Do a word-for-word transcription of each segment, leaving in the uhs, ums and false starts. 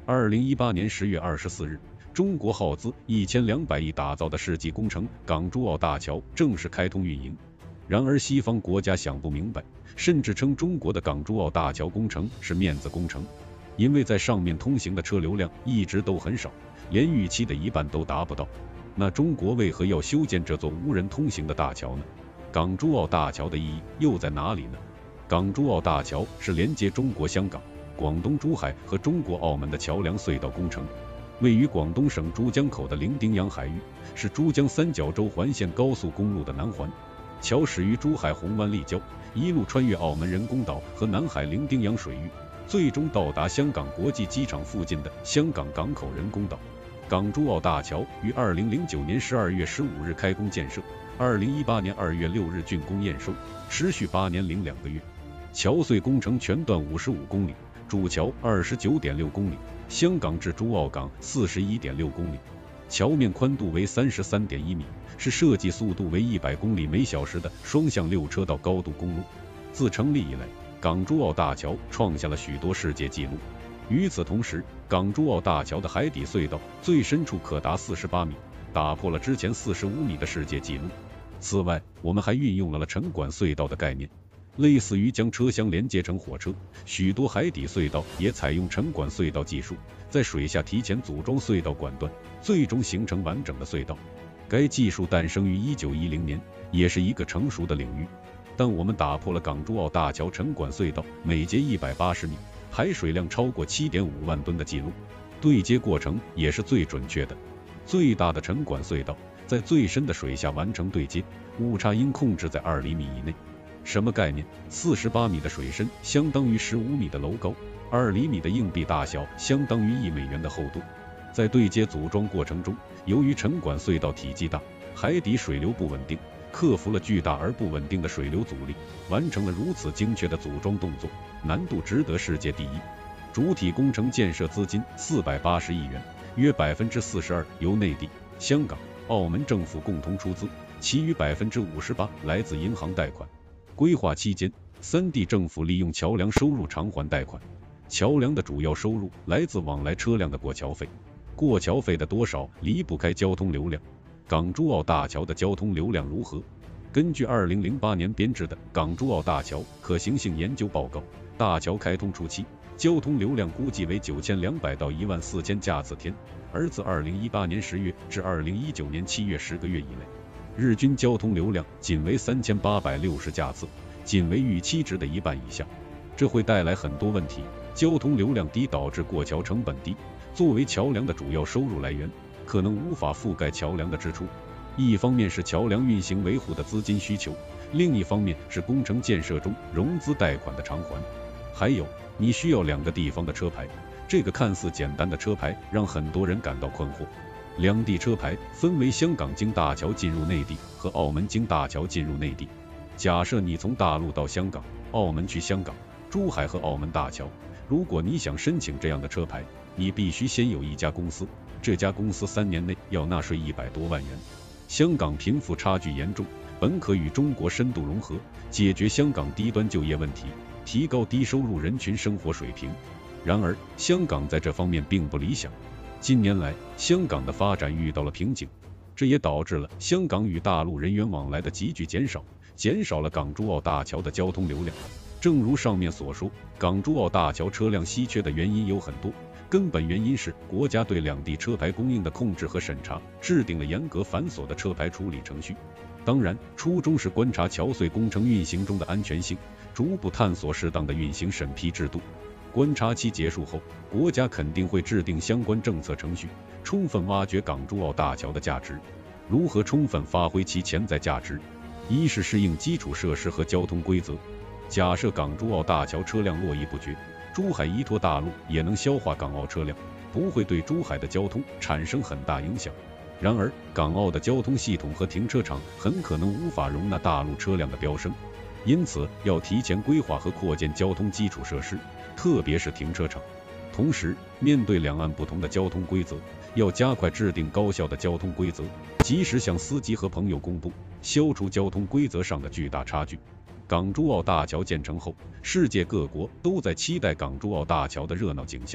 二零一八年十月二十四日，中国耗资一千两百亿打造的世纪工程港珠澳大桥正式开通运营。然而，西方国家想不明白，甚至称中国的港珠澳大桥工程是面子工程，因为在上面通行的车流量一直都很少，连预期的一半都达不到。那中国为何要修建这座无人通行的大桥呢？港珠澳大桥的意义又在哪里呢？港珠澳大桥是连接中国香港、广东珠海和中国澳门的桥梁隧道工程，位于广东省珠江口的伶仃洋海域，是珠江三角洲环线高速公路的南环。桥始于珠海红湾立交，一路穿越澳门人工岛和南海伶仃洋水域，最终到达香港国际机场附近的香港港口人工岛。港珠澳大桥于二零零九年十二月十五日开工建设，二零一八年二月六日竣工验收，持续八年零两个月。桥隧工程全段五十五公里，主桥二十九点六公里，香港至珠澳港四十一点六公里。桥面宽度为三十三点一米，是设计速度为一百公里每小时的双向六车道高速公路。自成立以来，港珠澳大桥创下了许多世界纪录。与此同时，港珠澳大桥的海底隧道最深处可达四十八米，打破了之前四十五米的世界纪录。此外，我们还运用了了沉管隧道的概念，类似于将车厢连接成火车，许多海底隧道也采用沉管隧道技术，在水下提前组装隧道管段，最终形成完整的隧道。该技术诞生于一九一零年，也是一个成熟的领域。但我们打破了港珠澳大桥沉管隧道每节一百八十米，排水量超过 七点五万吨的记录，对接过程也是最准确的。最大的沉管隧道在最深的水下完成对接，误差应控制在二厘米以内。什么概念？四十八米的水深相当于十五米的楼高，二厘米的硬币大小相当于一美元的厚度。在对接组装过程中，由于沉管隧道体积大，海底水流不稳定，克服了巨大而不稳定的水流阻力，完成了如此精确的组装动作，难度值得世界第一。主体工程建设资金四百八十亿元，约百分之四十二由内地、香港、澳门政府共同出资，其余百分之五十八来自银行贷款。规划期间，三地政府利用桥梁收入偿还贷款。桥梁的主要收入来自往来车辆的过桥费，过桥费的多少离不开交通流量。港珠澳大桥的交通流量如何？根据二零零八年编制的港珠澳大桥可行性研究报告，大桥开通初期，交通流量估计为九千两百到一万四千架次天，而自二零一八年十月至二零一九年七月十个月以内，日均交通流量仅为三千八百六十架次，仅为预期值的一半以下。这会带来很多问题，交通流量低导致过桥成本低，作为桥梁的主要收入来源，可能无法覆盖桥梁的支出。一方面是桥梁运行维护的资金需求，另一方面是工程建设中融资贷款的偿还。还有，你需要两个地方的车牌，这个看似简单的车牌让很多人感到困惑。两地车牌分为香港经大桥进入内地和澳门经大桥进入内地。假设你从大陆到香港、澳门去香港、珠海和澳门大桥，如果你想申请这样的车牌，你必须先有一家公司，这家公司三年内要纳税一百多万元。香港贫富差距严重，本可与中国深度融合，解决香港低端就业问题，提高低收入人群生活水平。然而，香港在这方面并不理想。近年来，香港的发展遇到了瓶颈，这也导致了香港与大陆人员往来的急剧减少，减少了港珠澳大桥的交通流量。正如上面所说，港珠澳大桥车辆稀缺的原因有很多，根本原因是国家对两地车牌供应的控制和审查，制定了严格繁琐的车牌处理程序。当然，初衷是观察桥隧工程运行中的安全性，逐步探索适当的运行审批制度。观察期结束后，国家肯定会制定相关政策程序，充分挖掘港珠澳大桥的价值。如何充分发挥其潜在价值？一是适应基础设施和交通规则。假设港珠澳大桥车辆络绎不绝，珠海依托大陆也能消化港澳车辆，不会对珠海的交通产生很大影响。然而，港澳的交通系统和停车场很可能无法容纳大陆车辆的飙升，因此要提前规划和扩建交通基础设施，特别是停车场。同时，面对两岸不同的交通规则，要加快制定高效的交通规则，及时向司机和朋友公布，消除交通规则上的巨大差距。港珠澳大桥建成后，世界各国都在期待港珠澳大桥的热闹景象。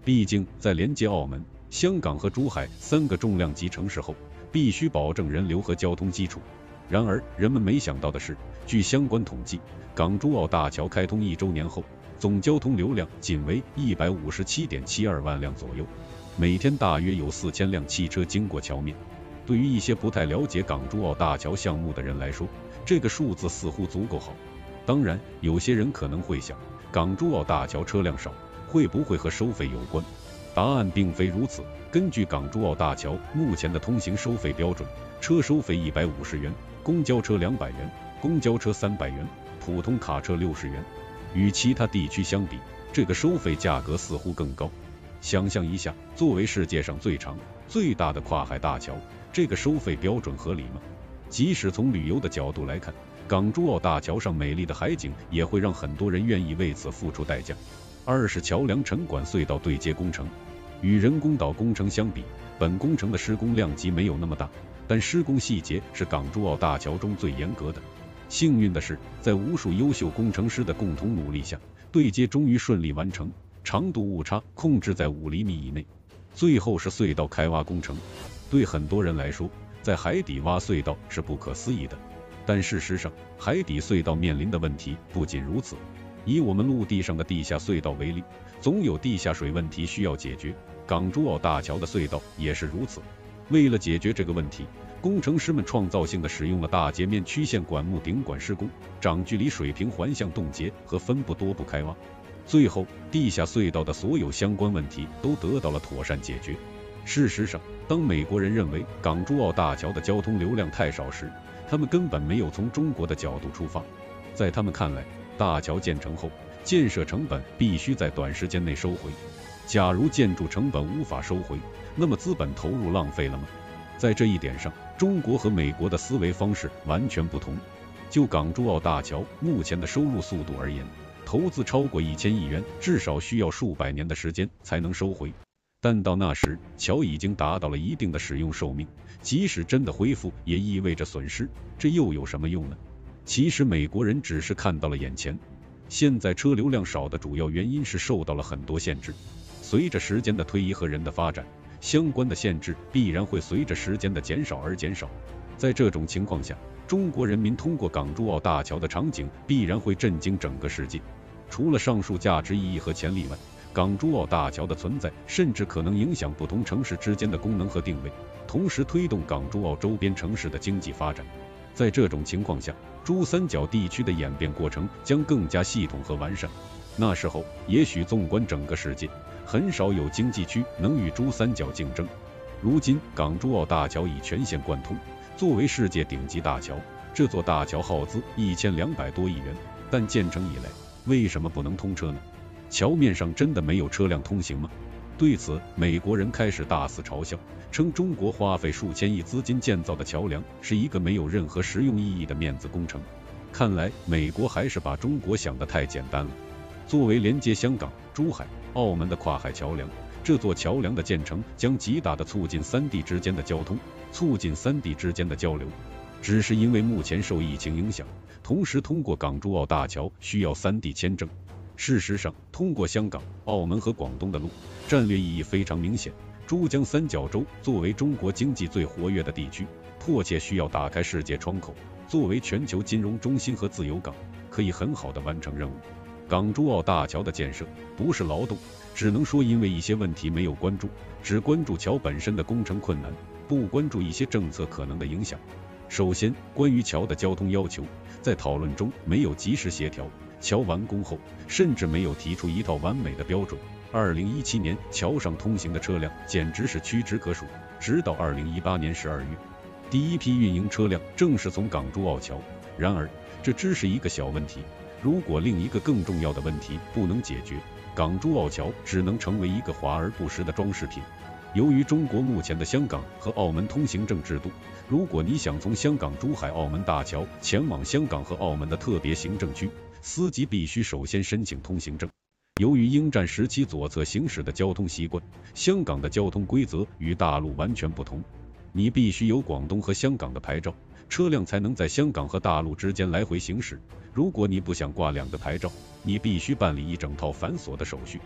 毕竟在连接澳门、香港和珠海三个重量级城市后，必须保证人流和交通基础。然而，人们没想到的是，据相关统计，港珠澳大桥开通一周年后，总交通流量仅为 一百五十七点七二万辆左右，每天大约有四千辆汽车经过桥面。对于一些不太了解港珠澳大桥项目的人来说，这个数字似乎足够好。当然，有些人可能会想，港珠澳大桥车辆少，会不会和收费有关？答案并非如此。根据港珠澳大桥目前的通行收费标准，车收费一百五十元，公交车两百元，公交车三百元，普通卡车六十元。与其他地区相比，这个收费价格似乎更高。想象一下，作为世界上最长、最大的跨海大桥，这个收费标准合理吗？即使从旅游的角度来看，港珠澳大桥上美丽的海景也会让很多人愿意为此付出代价。二是桥梁沉管隧道对接工程。与人工岛工程相比，本工程的施工量级没有那么大，但施工细节是港珠澳大桥中最严格的。幸运的是，在无数优秀工程师的共同努力下，对接终于顺利完成，长度误差控制在五厘米以内。最后是隧道开挖工程。对很多人来说，在海底挖隧道是不可思议的，但事实上，海底隧道面临的问题不仅如此。以我们陆地上的地下隧道为例，总有地下水问题需要解决，港珠澳大桥的隧道也是如此。为了解决这个问题，工程师们创造性的使用了大截面曲线管木顶管施工、长距离水平环向冻结和分布多步开挖。最后，地下隧道的所有相关问题都得到了妥善解决。事实上，当美国人认为港珠澳大桥的交通流量太少时，他们根本没有从中国的角度出发。在他们看来，大桥建成后，建设成本必须在短时间内收回。假如建筑成本无法收回，那么资本投入浪费了吗？在这一点上，中国和美国的思维方式完全不同。就港珠澳大桥目前的收入速度而言，投资超过一千亿元，至少需要数百年的时间才能收回。但到那时，桥已经达到了一定的使用寿命，即使真的恢复，也意味着损失，这又有什么用呢？其实美国人只是看到了眼前。现在车流量少的主要原因是受到了很多限制。随着时间的推移和人的发展，相关的限制必然会随着时间的减少而减少。在这种情况下，中国人民通过港珠澳大桥的场景必然会震惊整个世界。除了上述价值意义和潜力外，港珠澳大桥的存在甚至可能影响不同城市之间的功能和定位，同时推动港珠澳周边城市的经济发展。在这种情况下，珠三角地区的演变过程将更加系统和完善。那时候，也许纵观整个世界，很少有经济区能与珠三角竞争。如今，港珠澳大桥已全线贯通，作为世界顶级大桥，这座大桥耗资一千两百多亿元，但建成以来，为什么不能通车呢？桥面上真的没有车辆通行吗？对此，美国人开始大肆嘲笑，称中国花费数千亿资金建造的桥梁是一个没有任何实用意义的面子工程。看来，美国还是把中国想得太简单了。作为连接香港、珠海、澳门的跨海桥梁，这座桥梁的建成将极大地促进三地之间的交通，促进三地之间的交流。只是因为目前受疫情影响，同时通过港珠澳大桥需要三地签证。事实上，通过香港、澳门和广东的路，战略意义非常明显。珠江三角洲作为中国经济最活跃的地区，迫切需要打开世界窗口，作为全球金融中心和自由港，可以很好地完成任务。港珠澳大桥的建设不是劳动，只能说因为一些问题没有关注，只关注桥本身的工程困难，不关注一些政策可能的影响。首先，关于桥的交通要求，在讨论中没有及时协调，桥完工后甚至没有提出一套完美的标准。二零一七年，桥上通行的车辆简直是屈指可数，直到二零一八年十二月，第一批运营车辆正是从港珠澳桥。然而，这只是一个小问题。如果另一个更重要的问题不能解决，港珠澳桥只能成为一个华而不实的装饰品。由于中国目前的香港和澳门通行证制度，如果你想从香港珠海澳门大桥前往香港和澳门的特别行政区，司机必须首先申请通行证。由于英战时期左侧行驶的交通习惯，香港的交通规则与大陆完全不同。你必须有广东和香港的牌照，车辆才能在香港和大陆之间来回行驶。如果你不想挂两个牌照，你必须办理一整套繁琐的手续。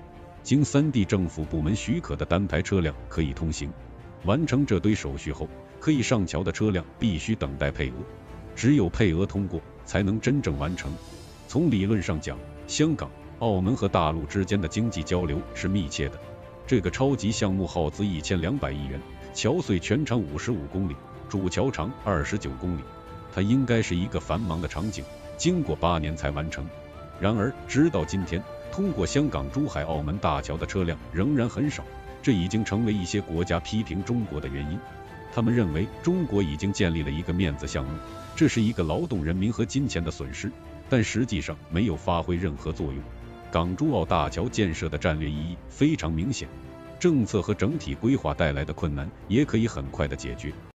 经三地政府部门许可的单排车辆可以通行。完成这堆手续后，可以上桥的车辆必须等待配额，只有配额通过，才能真正完成。从理论上讲，香港、澳门和大陆之间的经济交流是密切的。这个超级项目耗资一千两百亿元，桥隧全长五十五公里，主桥长二十九公里，它应该是一个繁忙的场景，经过八年才完成。然而，直到今天，通过香港珠海澳门大桥的车辆仍然很少，这已经成为一些国家批评中国的原因。他们认为中国已经建立了一个面子项目，这是一个劳动人民和金钱的损失，但实际上没有发挥任何作用。港珠澳大桥建设的战略意义非常明显，政策和整体规划带来的困难也可以很快的解决。